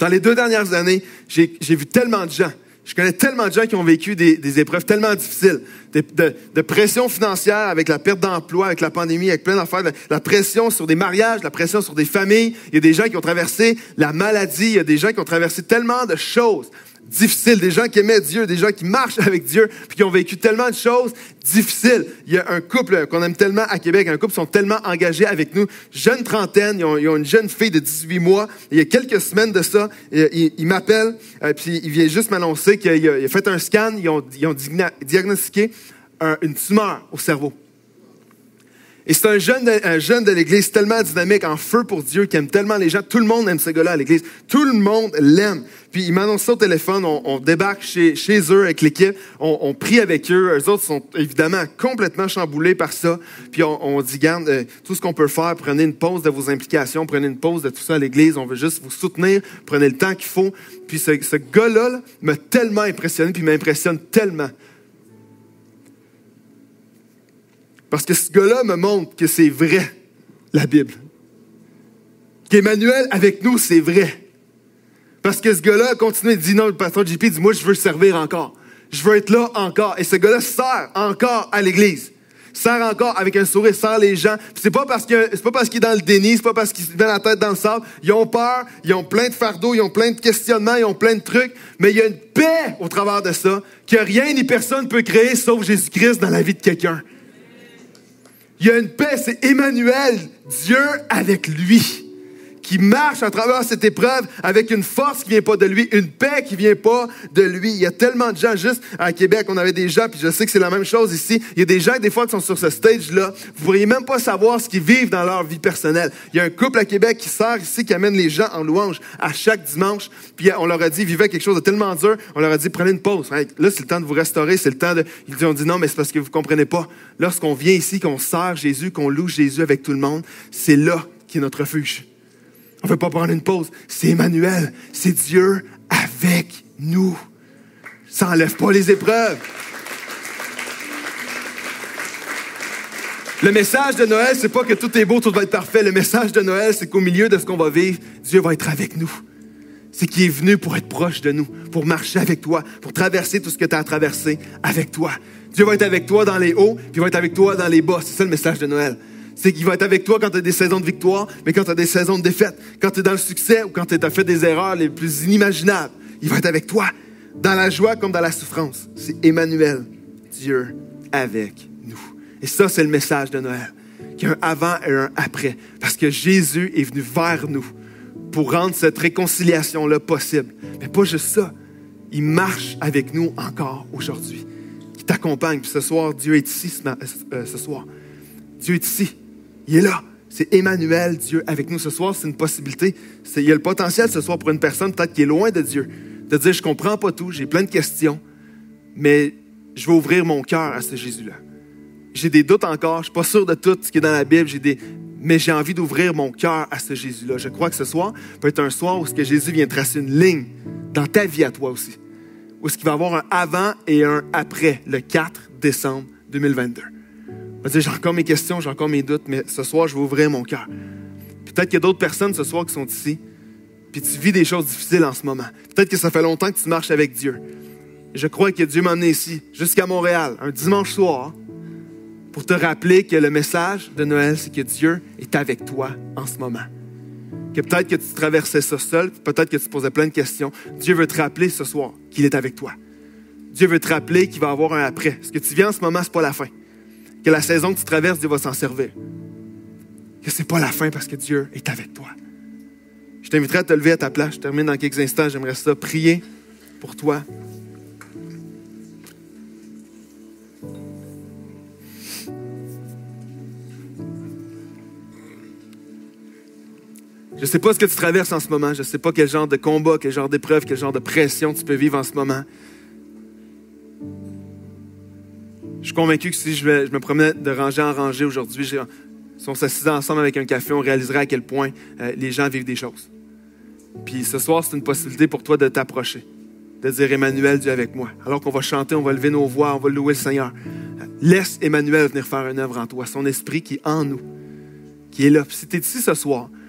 Dans les deux dernières années, j'ai, j'ai vu tellement de gens, je connais tellement de gens qui ont vécu des, des épreuves tellement difficiles, de, de, de pression financière avec la perte d'emploi, avec la pandémie, avec plein d'affaires, la, la pression sur des mariages, la pression sur des familles. Il y a des gens qui ont traversé la maladie, il y a des gens qui ont traversé tellement de choses difficiles, des gens qui aimaient Dieu, des gens qui marchent avec Dieu, puis qui ont vécu tellement de choses difficiles. Il y a un couple qu'on aime tellement à Québec, un couple qui sont tellement engagés avec nous, jeune trentaine, ils ont, ils ont une jeune fille de dix-huit mois. Il y a quelques semaines de ça, il, il, il m'appelle, euh, puis il vient juste m'annoncer qu'il a, il a fait un scan, ils ont, ils ont diagnostiqué un, une tumeur au cerveau. Et c'est un jeune, de, un jeune de l'Église tellement dynamique, en feu pour Dieu, qui aime tellement les gens. Tout le monde aime ce gars-là à l'Église. Tout le monde l'aime. Puis il m'annonce ça au téléphone, on, on débarque chez, chez eux avec l'équipe, on, on prie avec eux. Eux autres sont évidemment complètement chamboulés par ça. Puis on, on dit, garde, euh, tout ce qu'on peut faire, prenez une pause de vos implications, prenez une pause de tout ça à l'Église, on veut juste vous soutenir, prenez le temps qu'il faut. Puis ce, ce gars-là là, m'a tellement impressionné, puis il m'impressionne tellement. Parce que ce gars-là me montre que c'est vrai, la Bible. Qu'Emmanuel, avec nous, c'est vrai. Parce que ce gars-là a continué de dire non, le pasteur J P dit, moi, je veux servir encore. Je veux être là encore. Et ce gars-là sert encore à l'Église. Sert encore avec un sourire, sert les gens. Puis c'est pas parce que, c'est pas parce qu'il est dans le déni, c'est pas parce qu'il se met la tête dans le sable. Ils ont peur, ils ont plein de fardeaux, ils ont plein de questionnements, ils ont plein de trucs. Mais il y a une paix au travers de ça que rien ni personne peut créer sauf Jésus-Christ dans la vie de quelqu'un. Il y a une paix, c'est Emmanuel, Dieu avec lui, qui marche à travers cette épreuve avec une force qui vient pas de lui, une paix qui vient pas de lui. Il y a tellement de gens, juste à Québec, on avait des gens, puis je sais que c'est la même chose ici, il y a des gens, des fois, qui sont sur ce stage-là, vous pourriez même pas savoir ce qu'ils vivent dans leur vie personnelle. Il y a un couple à Québec qui sert ici, qui amène les gens en louange à chaque dimanche, puis on leur a dit, vivez quelque chose de tellement dur, on leur a dit, prenez une pause. Là, c'est le temps de vous restaurer, c'est le temps de... Ils ont dit, non, mais c'est parce que vous comprenez pas. Lorsqu'on vient ici, qu'on sert Jésus, qu'on loue Jésus avec tout le monde, c'est là qui est notre refuge. On ne veut pas prendre une pause. C'est Emmanuel. C'est Dieu avec nous. Ça n'enlève pas les épreuves. Le message de Noël, c'est pas que tout est beau, tout va être parfait. Le message de Noël, c'est qu'au milieu de ce qu'on va vivre, Dieu va être avec nous. C'est qu'il est venu pour être proche de nous, pour marcher avec toi, pour traverser tout ce que tu as à traverser avec toi. Dieu va être avec toi dans les hauts, puis il va être avec toi dans les bas. C'est ça le message de Noël. C'est qu'il va être avec toi quand tu as des saisons de victoire, mais quand tu as des saisons de défaite, quand tu es dans le succès ou quand tu as fait des erreurs les plus inimaginables. Il va être avec toi, dans la joie comme dans la souffrance. C'est Emmanuel, Dieu avec nous. Et ça, c'est le message de Noël. Qu'il y a un avant et un après. Parce que Jésus est venu vers nous pour rendre cette réconciliation-là possible. Mais pas juste ça. Il marche avec nous encore aujourd'hui. Il t'accompagne. Puis ce soir, Dieu est ici ce, euh, ce soir. Dieu est ici. Il est là. C'est Emmanuel, Dieu avec nous. Ce soir, c'est une possibilité. C'est, il y a le potentiel ce soir pour une personne peut-être qui est loin de Dieu. De dire, je ne comprends pas tout, j'ai plein de questions, mais je vais ouvrir mon cœur à ce Jésus-là. J'ai des doutes encore, je ne suis pas sûr de tout ce qui est dans la Bible, j'ai des... mais j'ai envie d'ouvrir mon cœur à ce Jésus-là. Je crois que ce soir peut être un soir où ce que Jésus vient tracer une ligne dans ta vie à toi aussi. Où ce qu'il va y avoir un avant et un après, le quatre décembre deux mille vingt-deux. Je vais dire, j'ai encore mes questions, j'ai encore mes doutes, mais ce soir, je vais ouvrir mon cœur. Peut-être qu'il y a d'autres personnes ce soir qui sont ici, puis tu vis des choses difficiles en ce moment. Peut-être que ça fait longtemps que tu marches avec Dieu. Je crois que Dieu m'a amené ici, jusqu'à Montréal, un dimanche soir, pour te rappeler que le message de Noël, c'est que Dieu est avec toi en ce moment. Que peut-être que tu traversais ça seul, peut-être que tu posais plein de questions. Dieu veut te rappeler ce soir qu'il est avec toi. Dieu veut te rappeler qu'il va y avoir un après. Ce que tu vis en ce moment, c'est pas la fin. Que la saison que tu traverses, Dieu va s'en servir. Que c'est pas la fin parce que Dieu est avec toi. Je t'inviterai à te lever à ta place. Je termine dans quelques instants. J'aimerais ça prier pour toi. Je ne sais pas ce que tu traverses en ce moment. Je ne sais pas quel genre de combat, quel genre d'épreuve, quel genre de pression tu peux vivre en ce moment. Je suis convaincu que si je, vais, je me promenais de rangée en rangée aujourd'hui, j'ai, si on s'assisait ensemble avec un café, on réaliserait à quel point euh, les gens vivent des choses. Puis ce soir, c'est une possibilité pour toi de t'approcher, de dire « Emmanuel, Dieu avec moi ». Alors qu'on va chanter, on va lever nos voix, on va louer le Seigneur. Euh, laisse Emmanuel venir faire une œuvre en toi, son esprit qui est en nous, qui est là. Puis si tu es ici ce soir,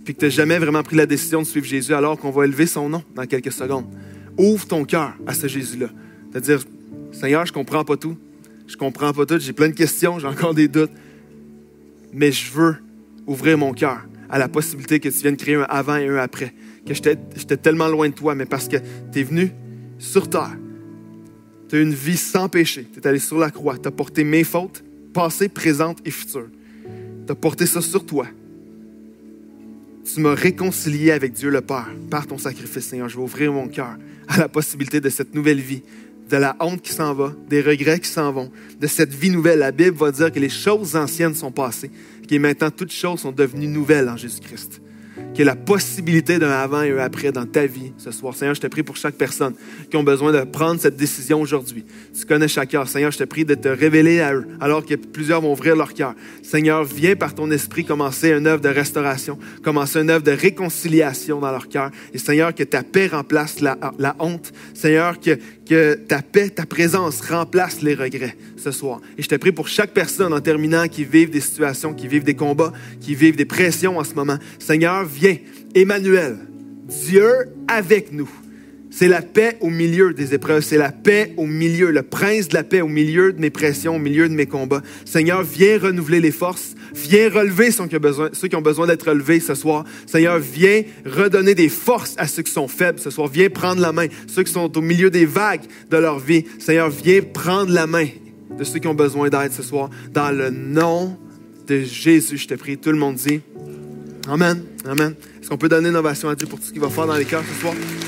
puis que tu n'as jamais vraiment pris la décision de suivre Jésus, alors qu'on va élever son nom dans quelques secondes. Ouvre ton cœur à ce Jésus-là. C'est-à-dire, Seigneur, je ne comprends pas tout. Je ne comprends pas tout. J'ai plein de questions, j'ai encore des doutes. Mais je veux ouvrir mon cœur à la possibilité que tu viennes créer un avant et un après. Que j'étais, j'étais tellement loin de toi, mais parce que tu es venu sur terre. Tu as une vie sans péché. Tu es allé sur la croix. Tu as porté mes fautes, passées, présentes et futures. Tu as porté ça sur toi. Tu m'as réconcilié avec Dieu le Père par ton sacrifice, Seigneur. Je vais ouvrir mon cœur à la possibilité de cette nouvelle vie, de la honte qui s'en va, des regrets qui s'en vont, de cette vie nouvelle. La Bible va dire que les choses anciennes sont passées, et maintenant toutes choses sont devenues nouvelles en Jésus-Christ. Qu'il y ait la possibilité d'un avant et un après dans ta vie ce soir. Seigneur, je te prie pour chaque personne qui a besoin de prendre cette décision aujourd'hui. Tu connais chaque cœur. Seigneur, je te prie de te révéler à eux alors que plusieurs vont ouvrir leur cœur. Seigneur, viens par ton esprit commencer une œuvre de restauration, commencer une œuvre de réconciliation dans leur cœur. Et Seigneur, que ta paix remplace la, la honte. Seigneur, que, que ta paix, ta présence remplace les regrets ce soir. Et je te prie pour chaque personne en terminant qui vivent des situations, qui vivent des combats, qui vivent des pressions en ce moment. Seigneur, viens, Emmanuel, Dieu avec nous. C'est la paix au milieu des épreuves, c'est la paix au milieu, le prince de la paix au milieu de mes pressions, au milieu de mes combats. Seigneur, viens renouveler les forces, viens relever ceux qui ont besoin, ceux qui ont besoin d'être relevés ce soir. Seigneur, viens redonner des forces à ceux qui sont faibles ce soir. Viens prendre la main, ceux qui sont au milieu des vagues de leur vie. Seigneur, viens prendre la main de ceux qui ont besoin d'aide ce soir. Dans le nom de Jésus, je te prie. Tout le monde dit Amen. Amen. Est-ce qu'on peut donner une ovation à Dieu pour tout ce qu'il va faire dans les cœurs ce soir?